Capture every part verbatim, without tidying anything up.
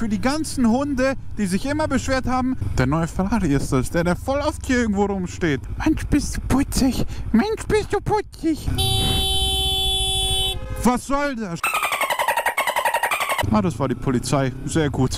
für die ganzen Hunde, die sich immer beschwert haben. Der neue Ferrari ist das, der, der voll oft hier irgendwo rumsteht. Mensch, bist du putzig. Mensch, bist du putzig. Was soll das? Ah, das war die Polizei. Sehr gut.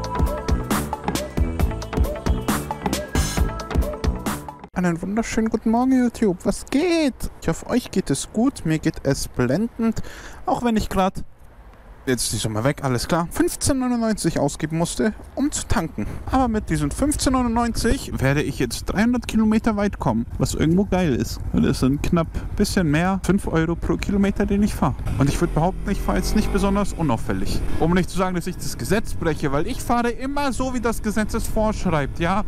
Einen wunderschönen guten Morgen, YouTube. Was geht? Ich hoffe, euch geht es gut. Mir geht es blendend. Auch wenn ich gerade, jetzt ist die Summe weg, alles klar, fünfzehn neunundneunzig ausgeben musste, um zu tanken. Aber mit diesen fünfzehn neunundneunzig werde ich jetzt dreihundert Kilometer weit kommen. Was irgendwo geil ist. Und es sind knapp ein bisschen mehr, fünf Euro pro Kilometer, den ich fahre. Und ich würde behaupten, ich fahre jetzt nicht besonders unauffällig. Um nicht zu sagen, dass ich das Gesetz breche, weil ich fahre immer so, wie das Gesetz es vorschreibt. Ja,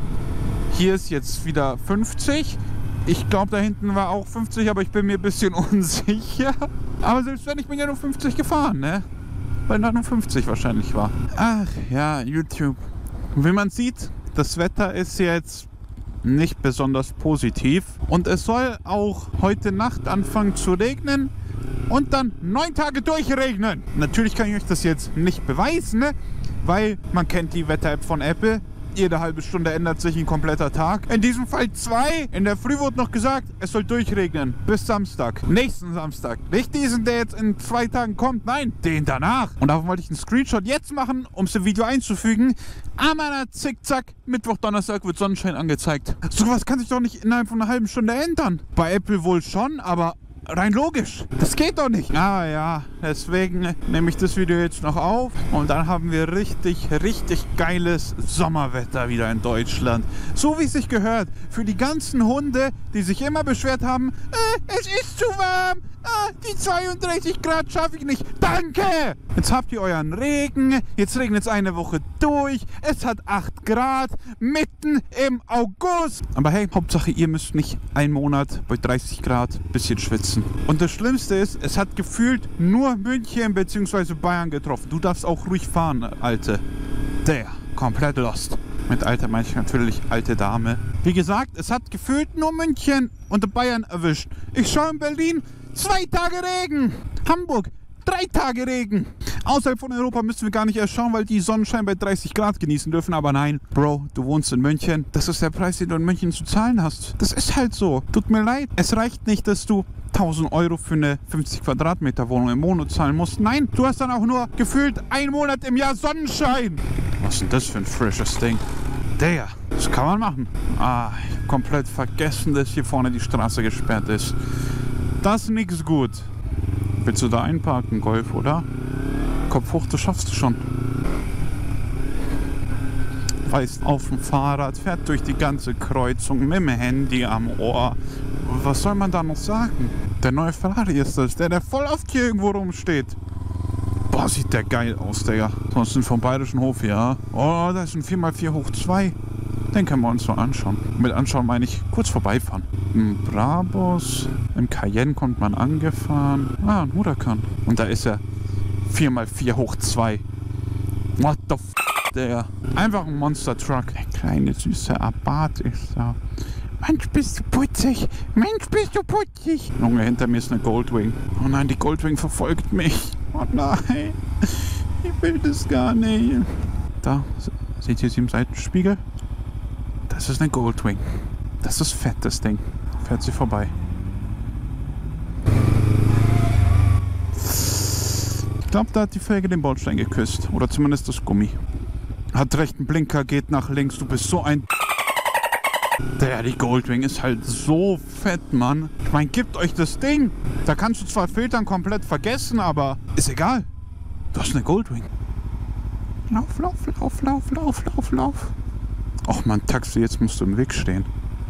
hier ist jetzt wieder fünfzig. Ich glaube, da hinten war auch fünfzig, aber ich bin mir ein bisschen unsicher. Aber selbst wenn, ich bin ja nur fünfzig gefahren, ne? Weil da nur fünfzig wahrscheinlich war. Ach ja, YouTube. Wie man sieht, das Wetter ist jetzt nicht besonders positiv. Und es soll auch heute Nacht anfangen zu regnen und dann neun Tage durchregnen. Natürlich kann ich euch das jetzt nicht beweisen, ne? Weil man kennt die Wetter-App von Apple. Jede halbe Stunde ändert sich ein kompletter Tag. In diesem Fall zwei. In der Früh wurde noch gesagt, es soll durchregnen. Bis Samstag. Nächsten Samstag. Nicht diesen, der jetzt in zwei Tagen kommt. Nein, den danach. Und davon wollte ich einen Screenshot jetzt machen, um es im Video einzufügen. Aber zickzack, Mittwoch, Donnerstag wird Sonnenschein angezeigt. Sowas kann sich doch nicht innerhalb von einer halben Stunde ändern. Bei Apple wohl schon, aber rein logisch. Das geht doch nicht. Aber ja, deswegen nehme ich das Video jetzt noch auf. Und dann haben wir richtig, richtig geiles Sommerwetter wieder in Deutschland. So wie es sich gehört. Für die ganzen Hunde, die sich immer beschwert haben, äh, es ist zu warm. Ah, die zweiunddreißig Grad schaffe ich nicht. Danke! Jetzt habt ihr euren Regen. Jetzt regnet es eine Woche durch. Es hat acht Grad. Mitten im August. Aber hey, Hauptsache ihr müsst nicht einen Monat bei dreißig Grad ein bisschen schwitzen. Und das Schlimmste ist, es hat gefühlt nur München bzw. Bayern getroffen. Du darfst auch ruhig fahren, Alte. Der, komplett lost. Mit Alter meine ich natürlich alte Dame. Wie gesagt, es hat gefühlt nur München und Bayern erwischt. Ich schaue in Berlin, zwei Tage Regen. Hamburg, drei Tage Regen. Außerhalb von Europa müssen wir gar nicht erst schauen, weil die Sonnenschein bei dreißig Grad genießen dürfen. Aber nein, Bro, du wohnst in München. Das ist der Preis, den du in München zu zahlen hast. Das ist halt so. Tut mir leid. Es reicht nicht, dass du tausend Euro für eine fünfzig Quadratmeter Wohnung im Monat zahlen musst. Nein, du hast dann auch nur gefühlt einen Monat im Jahr Sonnenschein. Was ist denn das für ein frisches Ding? Der, das kann man machen. Ah, komplett vergessen, dass hier vorne die Straße gesperrt ist. Das ist nix gut. Willst du da einparken, Golf, oder? Kopf hoch, das schaffst du schon. Weist auf dem Fahrrad, fährt durch die ganze Kreuzung mit dem Handy am Ohr. Was soll man da noch sagen? Der neue Ferrari ist das, der, der voll oft hier irgendwo rumsteht. Boah, sieht der geil aus, Digga. Sonst sind vom Bayerischen Hof, ja. Oh, da ist ein vier mal vier hoch zwei. Den können wir uns noch anschauen. Mit anschauen meine ich kurz vorbeifahren. Im Brabus, im Cayenne kommt man angefahren. Ah, ein Huracan. Und da ist er vier mal vier hoch zwei. What the f***, Digga. Einfach ein Monster Truck. Der kleine süße Abarth ist da. Mensch, bist du putzig. Mensch, bist du putzig. Junge, hinter mir ist eine Goldwing. Oh nein, die Goldwing verfolgt mich. Oh nein. Ich will das gar nicht. Da, seht ihr sie im Seitenspiegel? Das ist eine Goldwing. Das ist fett, das Ding. Fährt sie vorbei. Ich glaube, da hat die Felge den Bordstein geküsst. Oder zumindest das Gummi. Hat rechten Blinker, geht nach links. Du bist so ein... Der, die Goldwing ist halt so fett, Mann. Ich meine, gebt euch das Ding. Da kannst du zwar Filtern komplett vergessen, aber ist egal. Du hast eine Goldwing. Lauf, lauf, lauf, lauf, lauf, lauf, lauf. Och man, Taxi, jetzt musst du im Weg stehen.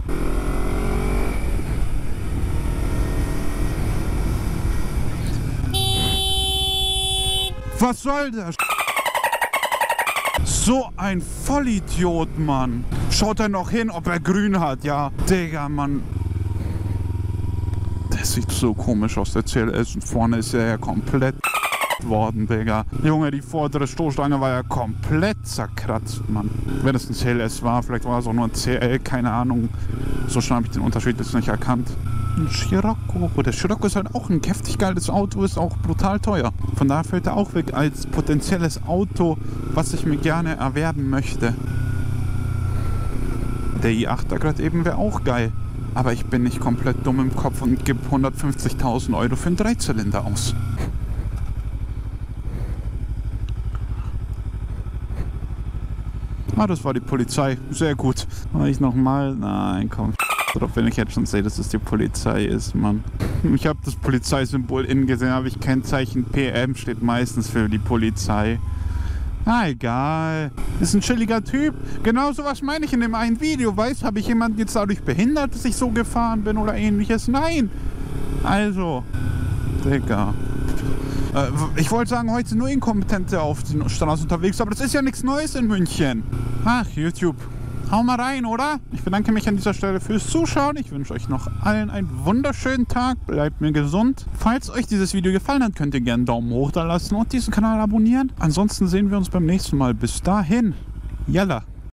Was soll das? So ein Vollidiot, Mann. Schaut er noch hin, ob er grün hat, ja. Digga, Mann. Der sieht so komisch aus, der C L S. Und vorne ist er ja komplett... zerkratzt worden, Digga. Junge, die vordere Stoßstange war ja komplett zerkratzt, Mann. Wenn es ein C L S war, vielleicht war es auch nur ein C L, keine Ahnung. So schnell habe ich den Unterschied jetzt nicht erkannt. Ein Scirocco. Der Scirocco ist halt auch ein heftig geiles Auto, ist auch brutal teuer. Von daher fällt er auch weg als potenzielles Auto, was ich mir gerne erwerben möchte. Der i achter gerade eben wäre auch geil. Aber ich bin nicht komplett dumm im Kopf und gebe hundertfünfzigtausend Euro für einen Dreizylinder aus. Ah, das war die Polizei. Sehr gut. War ich nochmal? Nein, komm. Drauf, wenn ich jetzt schon sehe, dass es die Polizei ist, Mann. Ich habe das Polizeisymbol innen gesehen, habe ich Kennzeichen P M, steht meistens für die Polizei. Ah, egal. Ist ein chilliger Typ. Genau sowas meine ich in dem einen Video. Weißt, habe ich jemanden jetzt dadurch behindert, dass ich so gefahren bin oder ähnliches? Nein. Also, Digga. Äh, ich wollte sagen, heute sind nur Inkompetente auf den Straßen unterwegs, aber das ist ja nichts Neues in München. Ach, YouTube. Hau mal rein, oder? Ich bedanke mich an dieser Stelle fürs Zuschauen. Ich wünsche euch noch allen einen wunderschönen Tag. Bleibt mir gesund. Falls euch dieses Video gefallen hat, könnt ihr gerne einen Daumen hoch da lassen und diesen Kanal abonnieren. Ansonsten sehen wir uns beim nächsten Mal. Bis dahin. Yalla.